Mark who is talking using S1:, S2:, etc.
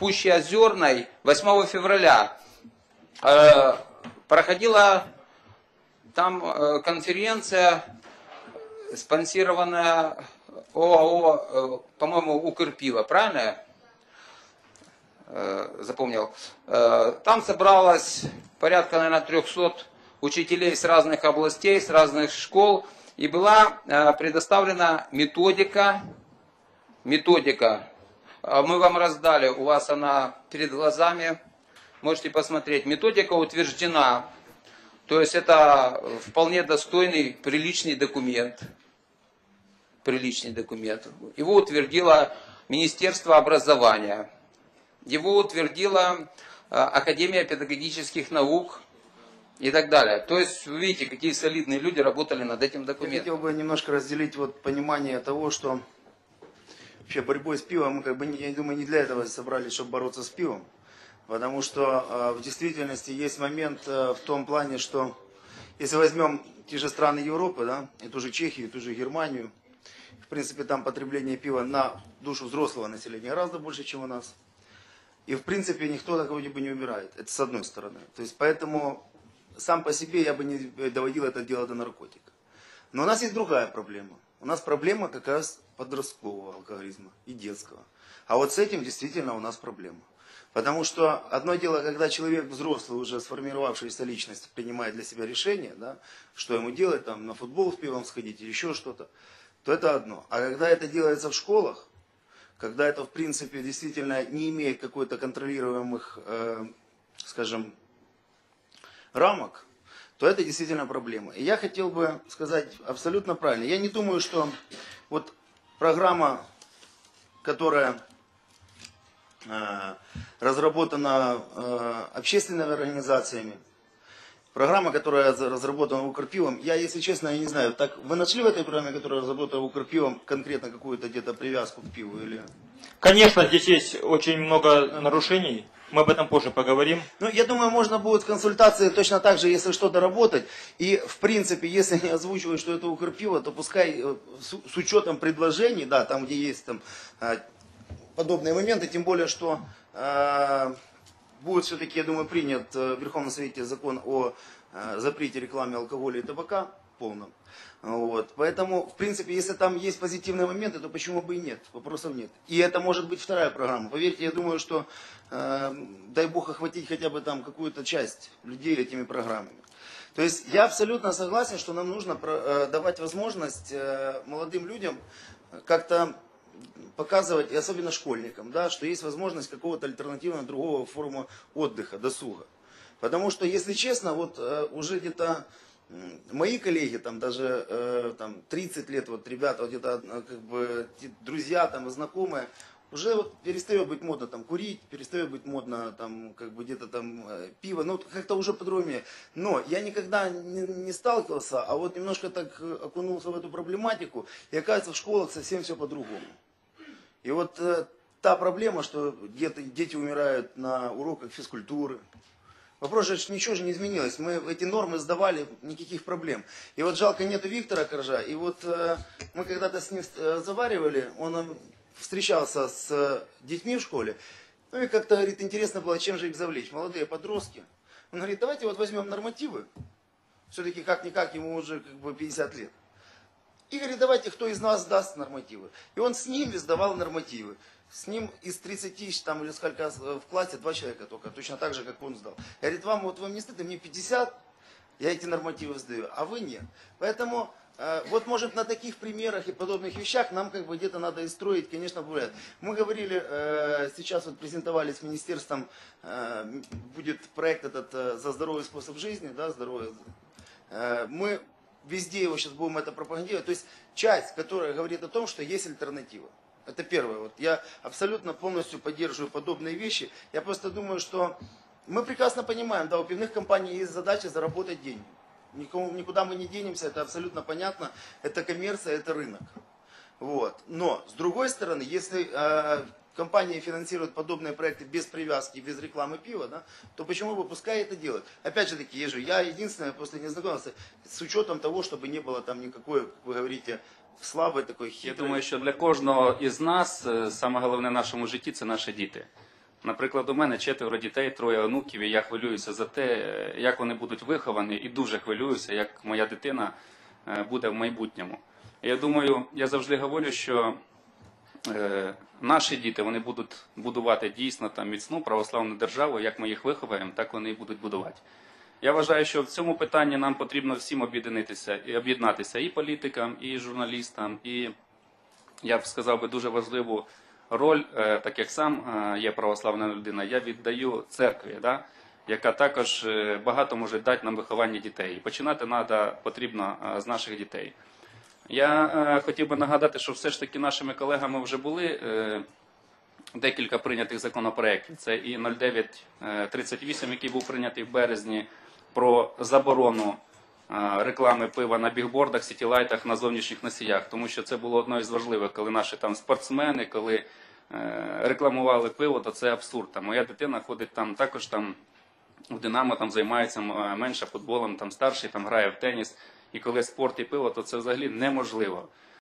S1: Пуще Озерной 8 февраля проходила там конференция, спонсированная ОАО, по-моему, Укрпиво, правильно я запомнил? Там собралось порядка, наверное, 300 учителей с разных областей, с разных школ, и была предоставлена методика. Мы вам раздали, у вас она перед глазами, можете посмотреть. Методика утверждена, то есть это вполне достойный, приличный документ. Его утвердило Министерство образования, его утвердила Академия педагогических наук и так далее. То есть, вы видите, какие солидные люди работали над этим документом.
S2: Я хотел бы немножко разделить понимание того, что вообще борьбой с пивом, мы, я думаю, не для этого собрались, чтобы бороться с пивом. Потому что в действительности есть момент в том плане, что если возьмем те же страны Европы, да, и ту же Чехию, и ту же Германию, в принципе, там потребление пива на душу взрослого населения гораздо больше, чем у нас. И, в принципе, никто такого бы не убирает. Это с одной стороны. То есть, поэтому сам по себе я бы не доводил это дело до наркотика. Но у нас есть другая проблема. У нас проблема как раз подросткового алкоголизма и детского. А вот с этим действительно у нас проблема. Потому что одно дело, когда человек взрослый, уже сформировавшаяся личность, принимает для себя решение, да, что ему делать, там, на футбол с пивом сходить или еще что-то, то это одно. А когда это делается в школах, когда это, в принципе, действительно не имеет какой-то контролируемых, скажем, рамок, то это действительно проблема. И я хотел бы сказать абсолютно правильно. Я не думаю, что вот программа, которая разработана общественными организациями, программа, которая разработана Укрпивом, я, если честно, я не знаю, так вы нашли в этой программе, которая разработана Укрпивом, конкретно какую-то где-то привязку к пиву или?
S3: Конечно, здесь есть очень много нарушений. Мы об этом позже поговорим.
S2: Ну, я думаю, можно будет в консультации точно так же, если что-то работать. И, в принципе, если не озвучивают, что это Укрпиво, то пускай с учетом предложений, да, там, где есть там подобные моменты, тем более, что будет все-таки, я думаю, принят в Верховном Совете закон о запрете рекламы алкоголя и табака полном. Вот. Поэтому, в принципе, если там есть позитивные моменты, то почему бы и нет? Вопросов нет. И это может быть вторая программа. Поверьте, я думаю, что дай Бог охватить хотя бы там какую-то часть людей этими программами. То есть я абсолютно согласен, что нам нужно давать возможность молодым людям как-то показывать, и особенно школьникам, да, что есть возможность какого-то альтернативного другого формы отдыха, досуга. Потому что, если честно, вот уже где-то мои коллеги, там даже там, 30 лет, вот ребята, вот где-то как бы друзья там, и знакомые, уже вот перестает быть модно там курить, перестает быть модно там как бы где-то там пиво, ну как-то уже по-другому. Но я никогда не сталкивался, а вот немножко так окунулся в эту проблематику, и оказывается в школах совсем все по-другому. И вот та проблема, что где-то дети умирают на уроках физкультуры. Вопрос же, ничего же не изменилось. Мы эти нормы сдавали, никаких проблем. И вот жалко нету Виктора Коржа. И вот мы когда-то с ним разговаривали, он встречался с детьми в школе. Ну и как-то, говорит, интересно было, чем же их завлечь. Молодые подростки. Он говорит, давайте вот возьмем нормативы. Все-таки как-никак ему уже как бы 50 лет. И говорит, давайте, кто из нас сдаст нормативы. И он с ними сдавал нормативы. С ним из 30 там, или сколько в классе 2 человека только, точно так же, как он сдал. Говорит, вам не стыдно, мне 50, я эти нормативы сдаю, а вы нет. Поэтому, вот может на таких примерах и подобных вещах нам как бы где-то надо и строить, конечно, бывает. Мы говорили, сейчас вот презентовали с министерством, будет проект этот за здоровый способ жизни, да, здоровье. Мы везде его сейчас будем это пропагандировать. То есть часть, которая говорит о том, что есть альтернатива. Это первое. Вот я абсолютно полностью поддерживаю подобные вещи. Я просто думаю, что мы прекрасно понимаем, да, у пивных компаний есть задача заработать деньги. Никуда мы не денемся, это абсолютно понятно. Это коммерция, это рынок. Вот. Но, с другой стороны, если компании финансируют подобные проекты без привязки, без рекламы пива, да, то почему бы пускай это делать? Опять же таки, я единственное, после не знакомился, с учетом того, чтобы не было там никакой, как вы говорите, слабий такий хитрий.
S4: Я думаю, що для кожного із нас саме головне в нашому житті – це наші діти. Наприклад, у мене 4 дітей, 3 онуків, і я хвилююся за те, як вони будуть виховані, і дуже хвилююся, як моя дитина буде в майбутньому. Я думаю, я завжди говорю, що наші діти, вони будуть будувати дійсно там міцну православну державу, як ми їх виховаємо, так вони і будуть будувати. Я вважаю, що в цьому питанні нам потрібно всім об'єднатися і політикам, і журналістам, і, я б сказав би, дуже важливу роль, так як сам є православна людина, я віддаю церкві, да, яка також багато може дати нам виховання дітей. І починати потрібно з наших дітей. Я хотів би нагадати, що все ж таки нашими колегами вже були декілька прийнятих законопроєктів. Це і 0938, який був прийнятий в березні, про заборону реклами пива на бігбордах, сітілайтах, на зовнішніх носіях. Тому що це було одно із важливих, коли наші там спортсмени, коли рекламували пиво, то це абсурд. Там моя дитина ходить там, також там в Динамо, там займається менше футболом, там старший, там грає в теніс. І коли спорт і пиво, то це взагалі неможливо.